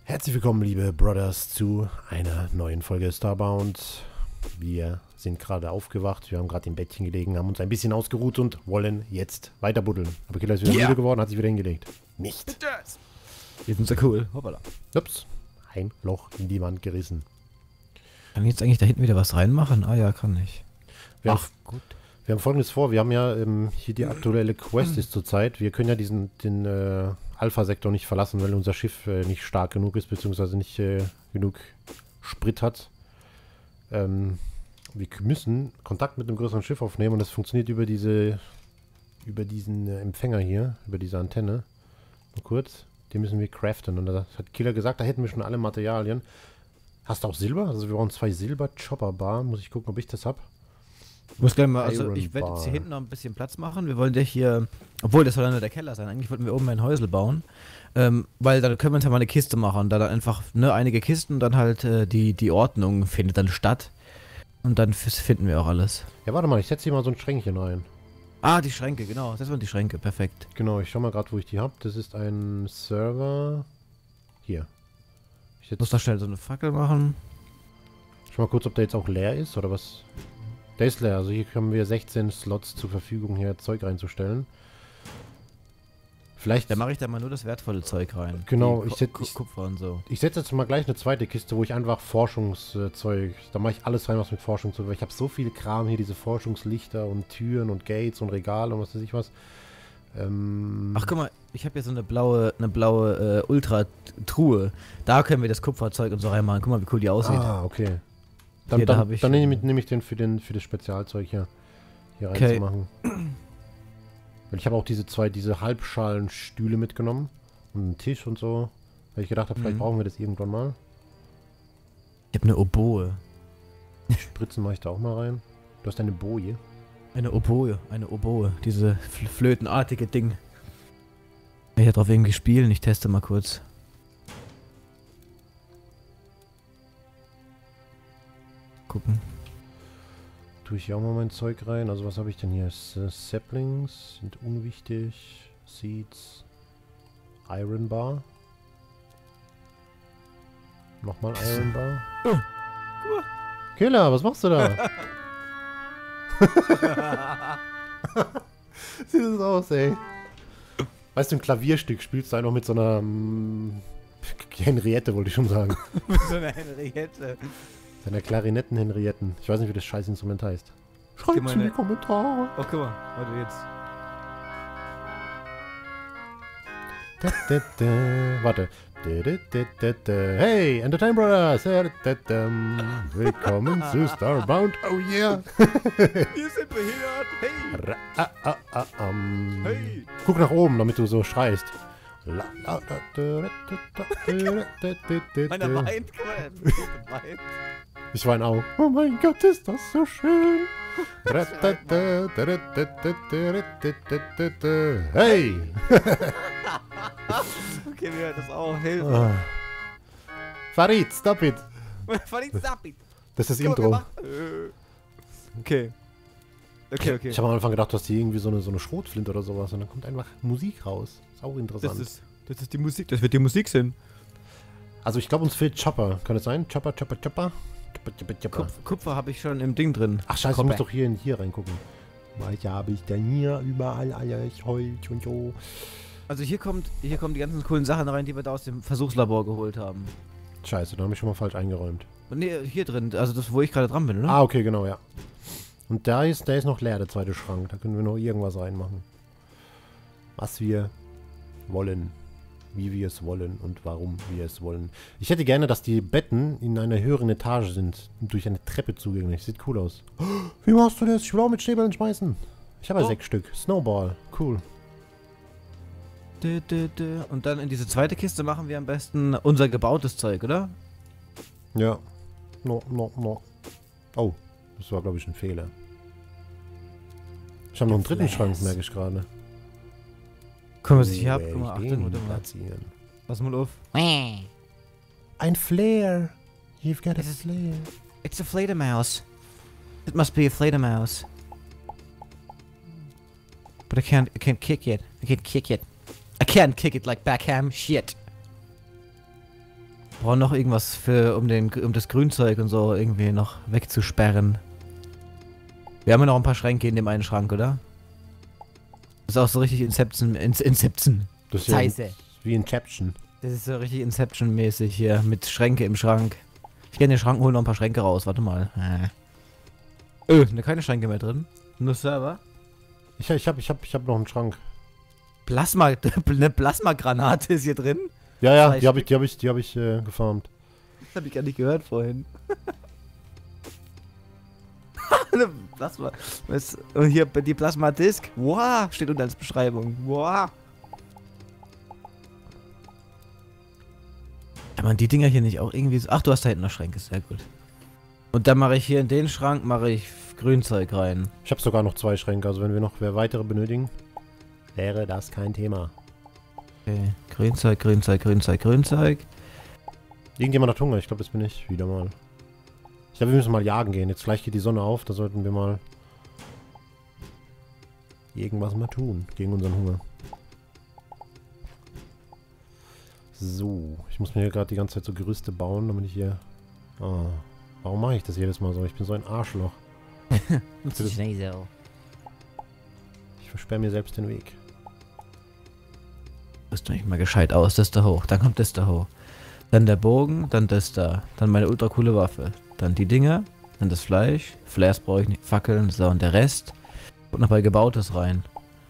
Herzlich willkommen, liebe Brothers, zu einer neuen Folge Starbound. Wir sind gerade aufgewacht, wir haben gerade im Bettchen gelegen, haben uns ein bisschen ausgeruht und wollen jetzt weiter buddeln. Aber Killer ist wieder müde geworden, hat sich wieder hingelegt. Nicht. Wir sind so cool. Hoppala. Ups, ein Loch in die Wand gerissen. Kann ich jetzt eigentlich da hinten wieder was reinmachen? Ah ja, kann ich. Gut. Wir haben Folgendes vor, wir haben ja hier die aktuelle Quest ist zurzeit. Wir können ja den Alpha-Sektor nicht verlassen, weil unser Schiff nicht stark genug ist, beziehungsweise nicht genug Sprit hat. Wir müssen Kontakt mit einem größeren Schiff aufnehmen und das funktioniert über diesen Empfänger hier, über diese Antenne. Nur kurz, die müssen wir craften und das hat Killer gesagt, da hätten wir schon alle Materialien. Hast du auch Silber? Also wir brauchen 2 Silber-Chopper-Bar. Muss ich gucken, ob ich das habe. Ich muss gleich mal, also ich werde jetzt hier hinten noch ein bisschen Platz machen. Wir wollen ja hier, obwohl das soll dann nur der Keller sein, eigentlich wollten wir oben ein Häusel bauen. Weil dann können wir uns ja mal eine Kiste machen. Da dann einfach, einige Kisten und dann halt die Ordnung findet dann statt. Und dann finden wir auch alles. Ja, warte mal, ich setze hier mal so ein Schränkchen rein. Ah, die Schränke, genau. Das waren die Schränke, perfekt. Genau, ich schau mal gerade, wo ich die habe. Das ist ein Server. Hier. Ich muss da schnell so eine Fackel machen. Schau mal kurz, ob der jetzt auch leer ist oder was. Der ist leer, also hier haben wir 16 Slots zur Verfügung, hier Zeug reinzustellen. Vielleicht... Da mache ich da mal nur das wertvolle Zeug rein. Genau, Kupfer und so. Ich setze jetzt mal gleich eine zweite Kiste, wo ich einfach Forschungszeug... Da mache ich alles rein, was mit Forschung zu tun hat. Ich habe so viele Kram hier, diese Forschungslichter und Türen und Gates und Regale und was weiß ich was. Ach, guck mal, ich habe hier so eine blaue Ultra-Truhe. Da können wir das Kupferzeug und so reinmachen. Guck mal, wie cool die aussieht. Ah, okay. Dann nehme ich den für das Spezialzeug hier reinzumachen. Weil ich habe auch diese Halbschalen-Stühle mitgenommen. Und einen Tisch und so. Weil ich gedacht habe, vielleicht brauchen wir das irgendwann mal. Ich habe eine Oboe. Spritzen mache ich da auch mal rein. Du hast eine Boje. Eine Oboe. Diese flötenartige Ding. Ich habe drauf irgendwie spielen. Ich teste mal kurz. Gucken. Tue ich hier auch mal mein Zeug rein. Also was habe ich denn hier? Saplings sind unwichtig. Seeds. Iron Bar. Nochmal Iron Bar. Guck mal. Killer, was machst du da? Sieht das aus, ey. Weißt du, ein Klavierstück spielst du einfach mit so einer Henriette, wollte ich schon sagen. Mit so einer Henriette. Seiner Klarinetten-Henrietten. Ich weiß nicht, wie das scheiß Instrument heißt. Schreibt in die Kommentare. Oh, guck mal. Warte jetzt. Warte. Hey, Entertain Brothers. Willkommen zu Starbound. Oh yeah. Hier sind wir hier. Hey. Hey. Guck nach oben, damit du so schreist. Meiner weint. Ich weine auch. Oh mein Gott, ist das so schön. Hey! Okay, wir hören das auch. Hilfe. Farid, stop it. Farid, stop it. Das ist das Intro. Okay. Okay. Ich habe am Anfang gedacht, du hast hier irgendwie so eine Schrotflinte oder sowas und dann kommt einfach Musik raus. Ist auch interessant. Das ist die Musik, das wird die Musik sein. Also ich glaube, uns fehlt Chopper. Kann es sein? Chopper. Kupfer habe ich schon im Ding drin. Ach scheiße, ich muss doch hier reingucken. Was habe ich denn hier? Überall alles Holz und so. Also hier kommen die ganzen coolen Sachen rein, die wir da aus dem Versuchslabor geholt haben. Scheiße, da habe ich schon mal falsch eingeräumt. Nee, hier drin, also das, wo ich gerade dran bin, oder? Ah, okay, genau, ja. Und der ist noch leer, der zweite Schrank. Da können wir noch irgendwas reinmachen. Was wir wollen. Wie wir es wollen und warum wir es wollen. Ich hätte gerne, dass die Betten in einer höheren Etage sind und durch eine Treppe zugänglich. Sieht cool aus. Wie machst du das? Ich will auch mit Schneebällen schmeißen. Ich habe ja 6 Stück. Snowball. Cool. Und dann in diese zweite Kiste machen wir am besten unser gebautes Zeug, oder? Ja. No. Oh, das war, glaube ich, ein Fehler. Ich habe noch einen dritten Schrank, merke ich gerade. Guck, was ich hier hab. Guck mal, Achtung, pass mal auf. Ein Flare. You've got a flare. It's a Fledermaus. It must be a Fledermaus. But I can't kick it. I can't kick it like Beckham. Shit. Brauchen noch irgendwas für, um das Grünzeug und so irgendwie noch wegzusperren. Wir haben ja noch ein paar Schränke in dem einen Schrank, oder? Das ist auch so richtig Inception. Das ist ja wie Inception. Das ist so richtig Inception-mäßig hier, mit Schränke im Schrank. Ich gehe in den Schrank, hole noch ein paar Schränke raus, warte mal. Ne, keine Schränke mehr drin. Nur Server. Ich hab noch einen Schrank. Eine Plasmagranate ist hier drin? Ja, die hab ich gefarmt. Das hab ich gar nicht gehört vorhin. Plasma. Und hier die Plasma-Disk. Wow, steht unter als Beschreibung. Wow. Kann man die Dinger hier nicht auch irgendwie so... Ach, du hast da hinten noch Schränke, sehr gut. Und dann mache ich hier in den Schrank, Grünzeug rein. Ich habe sogar noch 2 Schränke, also wenn wir noch weitere benötigen, wäre das kein Thema. Okay, Grünzeug. Irgendjemand hat Hunger, ich glaube, das bin ich wieder mal. Ich glaube, wir müssen mal jagen gehen. Jetzt gleich geht die Sonne auf, da sollten wir mal irgendwas mal tun gegen unseren Hunger. So, ich muss mir hier gerade die ganze Zeit so Gerüste bauen, damit ich hier... Oh, warum mache ich das jedes Mal so? Ich bin so ein Arschloch. Ich versperre mir selbst den Weg. Rüst mich mal gescheit aus, das da hoch, dann kommt das da hoch. Dann der Bogen, dann das da, dann meine ultra coole Waffe. Dann die Dinger, dann das Fleisch, Flares brauche ich nicht, Fackeln, so und der Rest. Und noch bei Gebautes rein.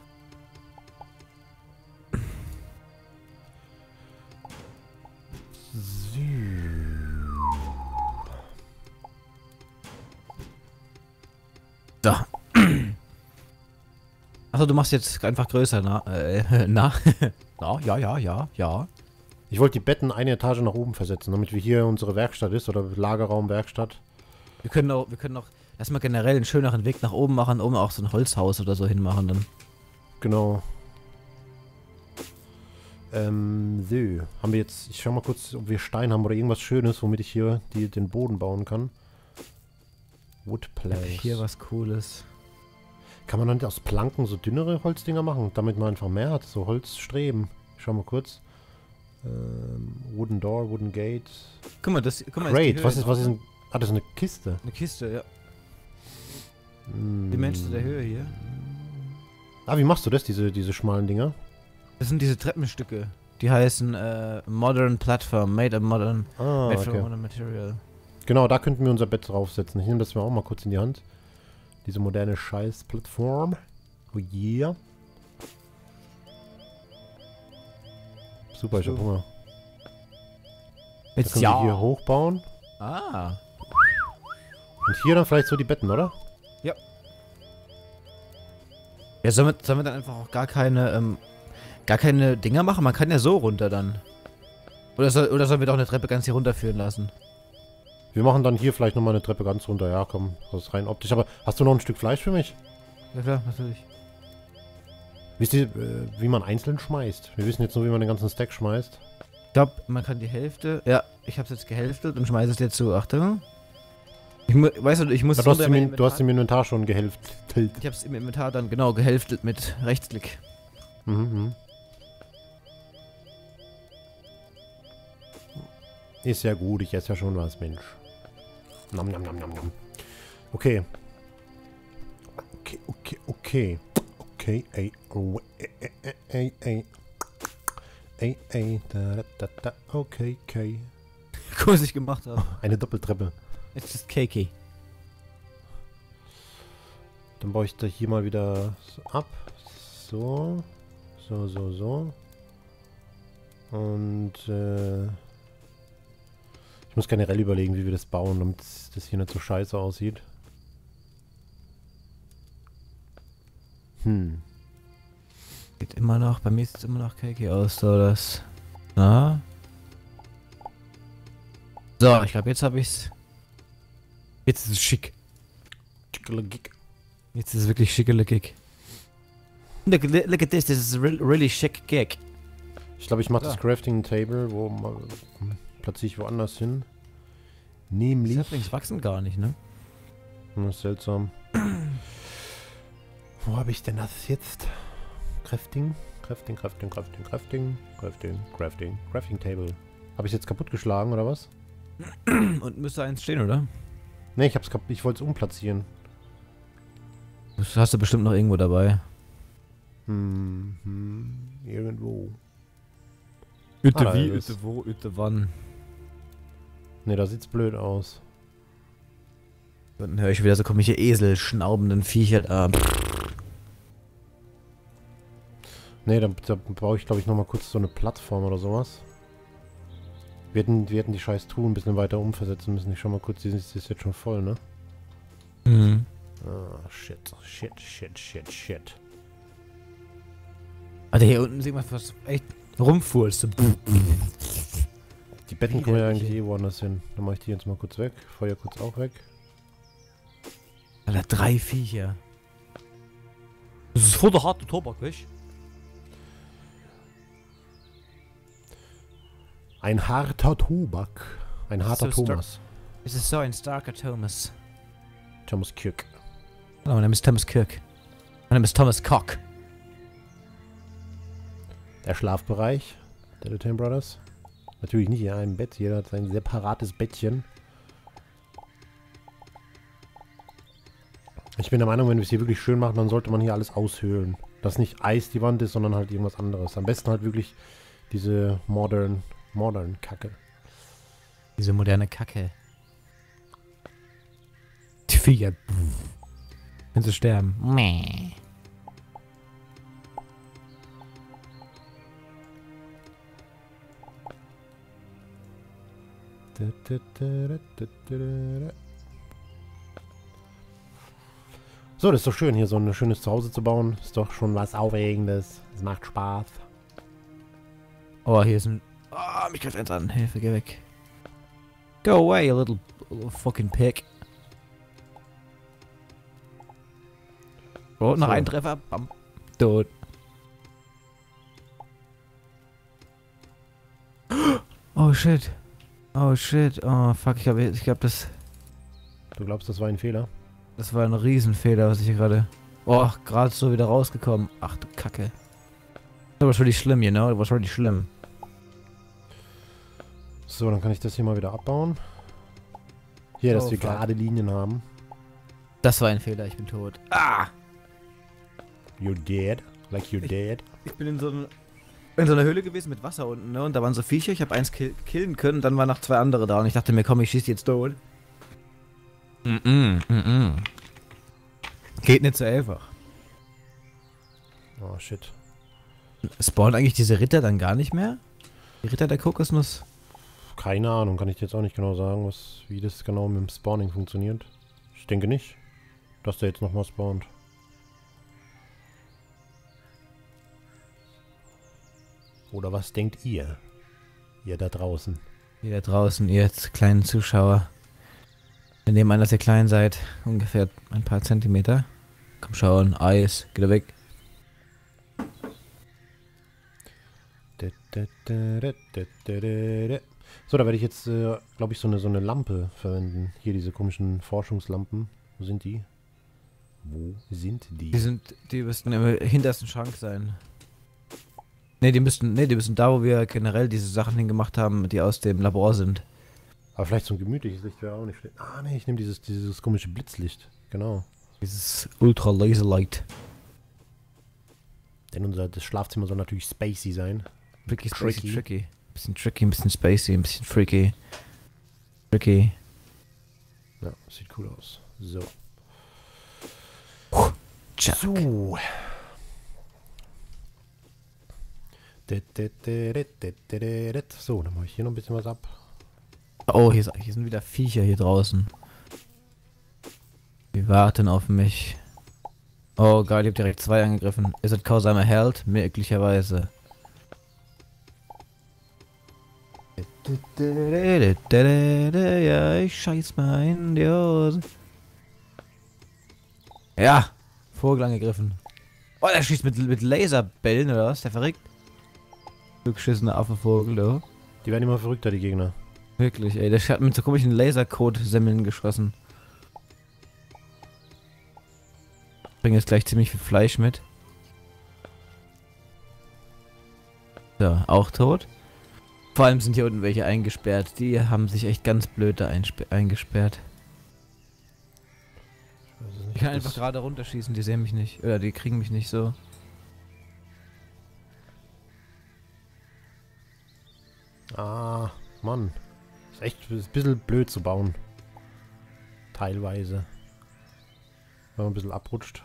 So. Achso, du machst jetzt einfach größer, na? Ja. Ich wollte die Betten eine Etage nach oben versetzen, damit wir hier unsere Werkstatt ist, oder Lagerraum, Werkstatt. Wir können auch erstmal generell einen schöneren Weg nach oben machen, oben auch so ein Holzhaus oder so hinmachen dann. Genau. So. Haben wir jetzt, ich schau mal kurz, ob wir Stein haben oder irgendwas Schönes, womit ich hier den Boden bauen kann. Woodplanks. Hier was Cooles. Kann man dann aus Planken so dünnere Holzdinger machen, damit man einfach mehr hat, so Holzstreben. Ich schau mal kurz. Wooden Door, Wooden Gate. Guck mal, Great, was ist ein... Ah, das ist eine Kiste. Eine Kiste, ja. Die Menschen der Höhe hier. Ah, wie machst du das, diese schmalen Dinger? Das sind diese Treppenstücke. Die heißen Modern Platform, made of modern material. Genau, da könnten wir unser Bett draufsetzen. Ich nehme das mal auch mal kurz in die Hand. Diese moderne Scheiß-Plattform. Oh yeah. Super, ich hab Hunger. Jetzt können wir hier hochbauen. Ah. Und hier dann vielleicht so die Betten, oder? Ja. Ja, sollen wir dann einfach auch gar keine Dinger machen? Man kann ja so runter dann. Oder sollen wir doch eine Treppe ganz hier runterführen lassen? Wir machen dann hier vielleicht nochmal eine Treppe ganz runter. Ja, komm, das ist rein optisch. Aber hast du noch ein Stück Fleisch für mich? Ja klar, natürlich. Wisst ihr, wie man einzeln schmeißt? Wir wissen jetzt nur, wie man den ganzen Stack schmeißt. Ich glaube, man kann die Hälfte... Ja, ich habe es jetzt gehälftet und schmeiße es dir zu. Achtung. Weißt du, ich muss... Ja, du hast im Inventar schon gehälftet. Ich habe es im Inventar dann genau gehälftet mit Rechtsklick. Ist ja gut, ich esse ja schon was, Mensch. Nom, nom, nom, nom, nom. Okay. Okay, okay. Guck, was ich gemacht habe. Eine Doppeltreppe. It's just cakey. Dann baue ich da hier mal wieder so ab. So. So. Und, ich muss generell überlegen, wie wir das bauen, damit das hier nicht so scheiße aussieht. Sieht immer noch, bei mir sieht es immer noch cakey aus, so das. Na? So, ich glaube, jetzt habe ich's. Jetzt ist es schick. Jetzt ist es wirklich schickelig. Look at this is a really chic gig. Ich glaube, ich mache das Crafting Table, platziere ich woanders hin. Nämlich... Saplings wachsen gar nicht, ne? Das ist seltsam. Wo habe ich denn das jetzt? Crafting Table. Habe ich jetzt kaputt geschlagen, oder was? Und müsste eins stehen, oder? Ne, ich wollte es umplatzieren. Das hast du bestimmt noch irgendwo dabei. Irgendwo. Ütte wie, Ütte wo, Ütte wann. Ne, da sieht's blöd aus. Dann höre ich wieder so komische Esel-schnaubenden Viecher da. Ne, da brauche ich, glaube ich, nochmal kurz so eine Plattform oder sowas. Wir hätten die scheiß Truhen ein bisschen weiter umversetzen müssen. Ich schau mal kurz, die ist jetzt schon voll, ne? Mhm. Ah, shit. Alter, hier unten sieht man was echt rumfuhrst. Die Betten kommen ja eigentlich eh woanders hin. Dann mache ich die jetzt mal kurz weg. Feuer kurz auch weg. Alter, 3 Viecher. Das ist voll der harte Tobak, weißt? Ein harter Tobak. Ein harter So Thomas. Es ist so ein starker Thomas. Thomas Kirk. Hallo, mein Name ist Thomas Kirk. Mein Name ist Thomas Cock. Der Schlafbereich der Little Brothers. Natürlich nicht in einem Bett. Jeder hat sein separates Bettchen. Ich bin der Meinung, wenn wir es hier wirklich schön machen, dann sollte man hier alles aushöhlen. Dass nicht Eis die Wand ist, sondern halt irgendwas anderes. Am besten halt wirklich diese modern Kacke. Diese moderne Kacke. Die Viecher. Wenn sie sterben. Meh. So, das ist doch schön, hier so ein schönes Zuhause zu bauen. Ist doch schon was Aufregendes. Es macht Spaß. Oh, hier ist ein... Ah, mich greift eins an. Hilfe, geh weg. Go away, you little fucking pig. Oh, noch So. ein Treffer. Bam. Tot. Oh shit. Oh shit. Oh fuck, ich glaub das... Du glaubst, das war ein Fehler? Das war ein Riesenfehler, was ich hier gerade... Oh, gerade so wieder rausgekommen. Ach du Kacke. Das war really schlimm, you know? Das war really schlimm. So, dann kann ich das hier mal wieder abbauen. Hier, dass Oh, wir fuck. gerade Linien haben. Das war ein Fehler, ich bin tot. Ah! You're dead. Like you're dead. Ich bin in so einer Höhle gewesen mit Wasser unten, ne? Und da waren so Viecher, ich habe eins killen können, dann waren noch 2 andere da und ich dachte mir, komm, ich schieß die jetzt tot. Geht nicht so einfach. Oh, shit. Spawnen eigentlich diese Ritter dann gar nicht mehr? Die Ritter der Kokosnuss? Keine Ahnung, kann ich dir jetzt auch nicht genau sagen, wie das genau mit dem Spawning funktioniert. Ich denke nicht, dass der jetzt nochmal spawnt. Oder was denkt ihr? Ihr da draußen. Ihr da draußen, ihr jetzt kleinen Zuschauer. Wir nehmen an, dass ihr klein seid. Ungefähr ein paar Zentimeter. Komm schauen, Eis, geht er weg. So, da werde ich jetzt, glaube ich, so eine Lampe verwenden. Hier diese komischen Forschungslampen. Wo sind die? Wo sind die? Die müssten im hintersten Schrank sein. Ne, die müssten da, wo wir generell diese Sachen hingemacht haben, die aus dem Labor sind. Aber vielleicht so ein gemütliches Licht wäre auch nicht schlecht. Ah, ne, ich nehme dieses komische Blitzlicht. Genau. Dieses Ultra Laser Light. Denn das Schlafzimmer soll natürlich spacey sein. Wirklich tricky. Bisschen tricky, ein bisschen spacey, ein bisschen freaky. Tricky. Ja, sieht cool aus. So. Chuck. So. So, dann mache ich hier noch ein bisschen was ab. Oh, hier sind wieder Viecher hier draußen. Die warten auf mich. Oh geil, ich hab direkt 2 angegriffen. Ist es cause I'm a held? Möglicherweise. Ja, ich scheiß mal in die Hose. Ja, Vogel angegriffen. Oh, der schießt mit Laserbällen oder was? Der verrückt. Du geschissener Affenvogel, du. Die werden immer verrückter, die Gegner. Wirklich, ey. Der hat mit so komischen Lasercode-Semmeln geschossen. Bringe jetzt gleich ziemlich viel Fleisch mit. So, auch tot. Vor allem sind hier unten welche eingesperrt. Die haben sich echt ganz blöd da eingesperrt. Ich kann einfach gerade runterschießen, die sehen mich nicht. Oder die kriegen mich nicht so. Ah, Mann. Ist echt ein bisschen blöd zu bauen. Teilweise. Wenn man ein bisschen abrutscht.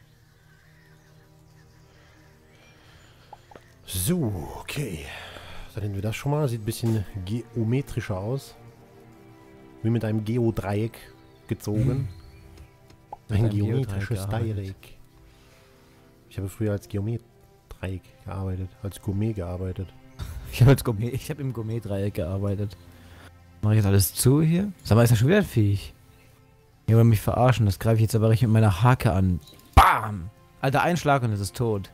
So, okay. Dann hätten wir das schon mal. Sieht ein bisschen geometrischer aus. Wie mit einem Geodreieck gezogen. Ein geometrisches Dreieck. Ich habe früher als Geometreieck gearbeitet. Als Gourmet gearbeitet. Ich habe im Gourmet-Dreieck gearbeitet. Mache ich jetzt alles zu hier? Sag mal, ist das schon wieder ein Viech? Ihr wollt mich verarschen, das greife ich jetzt aber richtig mit meiner Hake an. Bam! Alter, ein Schlag und es ist tot.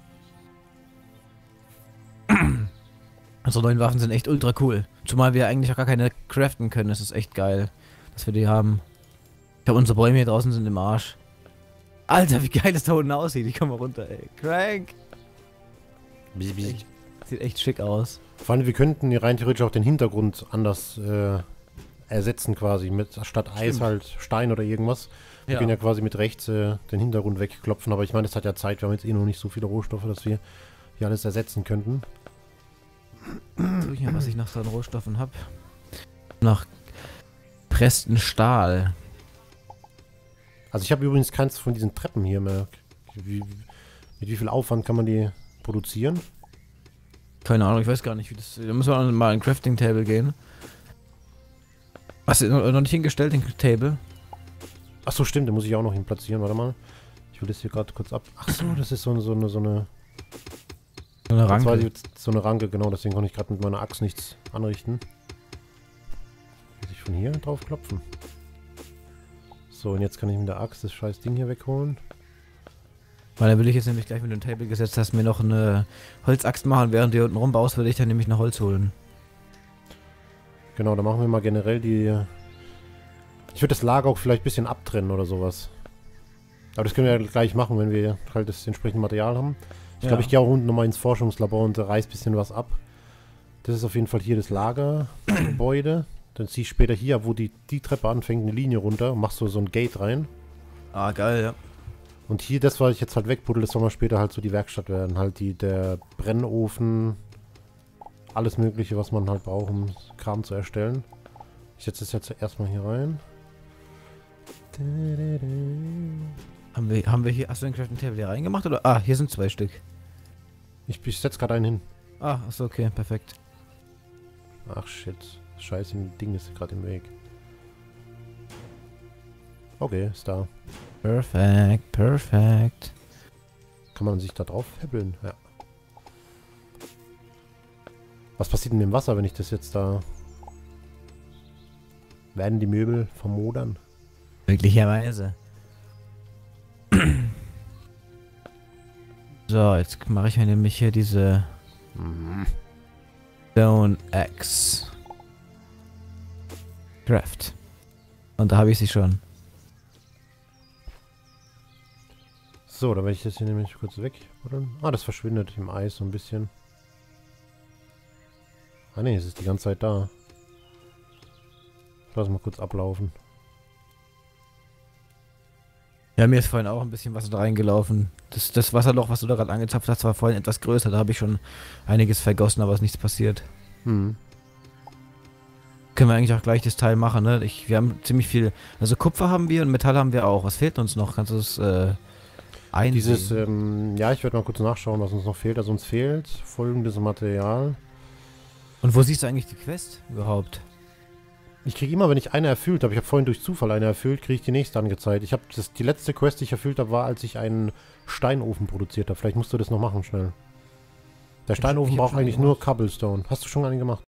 Unsere neuen Waffen sind echt ultra cool. Zumal wir eigentlich auch gar keine craften können. Das ist echt geil, dass wir die haben. Ich glaube, unsere Bäume hier draußen sind im Arsch. Alter, wie geil es da unten aussieht. Ich komme mal runter, ey. Crank! Sieht echt schick aus. Vor allem, wir könnten hier rein theoretisch auch den Hintergrund anders ersetzen quasi. Mit statt Eis halt Stein oder irgendwas. Wir können ja quasi mit rechts den Hintergrund wegklopfen. Aber ich meine, es hat ja Zeit. Wir haben jetzt eh noch nicht so viele Rohstoffe, dass wir hier alles ersetzen könnten. Guck ich mal, was ich noch so an Rohstoffen habe. Noch pressten Stahl. Also ich habe übrigens keins von diesen Treppen hier mehr. Mit wie viel Aufwand kann man die produzieren? Keine Ahnung, ich weiß gar nicht, wie das... Da müssen wir mal in Crafting Table gehen. Hast du noch nicht hingestellt, den Table? Achso, stimmt, den muss ich auch noch hin platzieren. Warte mal. Ich will das hier gerade kurz ab... Achso, das ist so eine Ranke. So eine Ranke, genau. Deswegen konnte ich gerade mit meiner Axt nichts anrichten. Muss ich von hier drauf klopfen. So, und jetzt kann ich mit der Axt das scheiß Ding hier wegholen. Weil dann will ich jetzt nämlich gleich mit dem Table gesetzt, dass mir noch eine Holzaxt machen, während du hier unten rumbaust, würde ich dann nämlich noch Holz holen. Genau, dann machen wir mal generell die... Ich würde das Lager auch vielleicht ein bisschen abtrennen oder sowas. Aber das können wir ja gleich machen, wenn wir halt das entsprechende Material haben. Ich glaube, ich gehe auch unten nochmal ins Forschungslabor und reiß ein bisschen was ab. Das ist auf jeden Fall hier das Lagergebäude. Dann zieh ich später hier, wo die Treppe anfängt, eine Linie runter und machst so ein Gate rein. Ah, geil, ja. Und hier, das, was ich jetzt halt wegbuddel, das soll mal später halt so die Werkstatt werden. Halt der Brennofen, alles mögliche, was man halt braucht, um Kram zu erstellen. Ich setze das jetzt erstmal hier rein. Haben wir hier, hast du den Crafting Table hier reingemacht oder? Ah, hier sind 2 Stück. Ich setze gerade einen hin. Ah, achso, okay, perfekt. Ach shit. Scheiße, ein Ding ist gerade im Weg. Okay, ist da. Perfekt, perfekt. Kann man sich da drauf häbbeln? Ja. Was passiert denn mit dem Wasser, wenn ich das jetzt da... Werden die Möbel vermodern? Möglicherweise. So, jetzt mache ich mir nämlich hier diese Stone Axe. Craft. Und da habe ich sie schon. So, dann werde ich das hier nämlich kurz weg. Ah, das verschwindet im Eis so ein bisschen. Ah ne, es ist die ganze Zeit da. Ich lass mal kurz ablaufen. Ja, mir ist vorhin auch ein bisschen Wasser reingelaufen. Das Wasserloch, was du da gerade angezapft hast, war vorhin etwas größer. Da habe ich schon einiges vergossen, aber ist nichts passiert. Hm. Können wir eigentlich auch gleich das Teil machen, ne? Wir haben ziemlich viel... Also Kupfer haben wir und Metall haben wir auch. Was fehlt uns noch? Kannst du das einsehen? Dieses, ja, ich werde mal kurz nachschauen, was uns noch fehlt. Also uns fehlt folgendes Material. Und wo siehst du eigentlich die Quest überhaupt? Ich kriege immer, wenn ich eine erfüllt habe, ich habe vorhin durch Zufall eine erfüllt, kriege ich die nächste angezeigt. Ich habe die letzte Quest, die ich erfüllt habe, war, als ich einen Steinofen produziert habe. Vielleicht musst du das noch machen, schnell. Der Steinofen braucht eigentlich nur Cobblestone. Hast du schon einen gemacht?